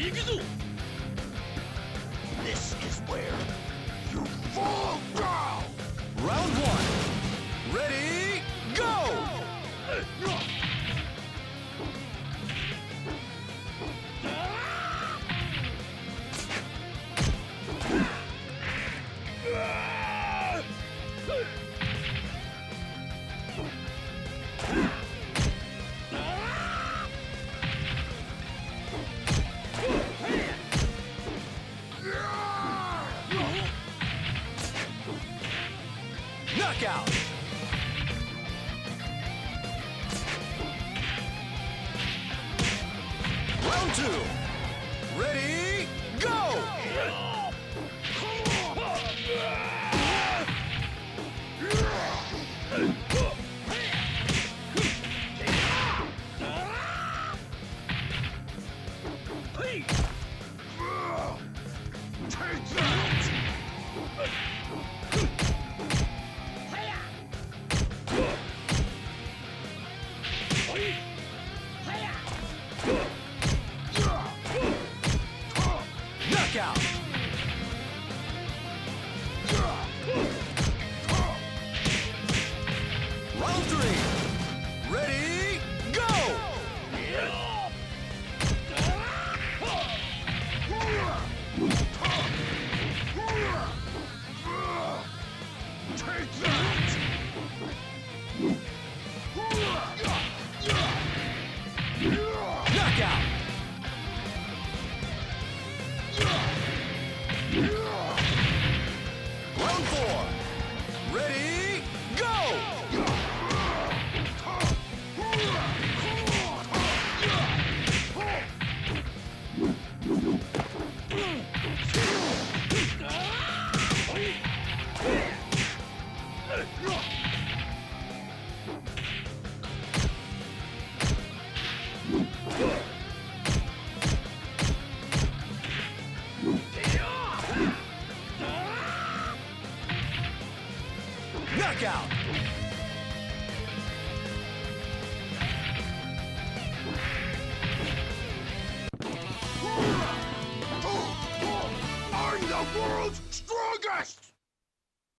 行くぞ This is where you fall down! Round one. Ready, go! Knockout! Round two. Ready, go! Take that! Knockout! Round three. Ready, go! Take that! Knockout! Round four. Ready, go! Knockout! I'm the world's strongest!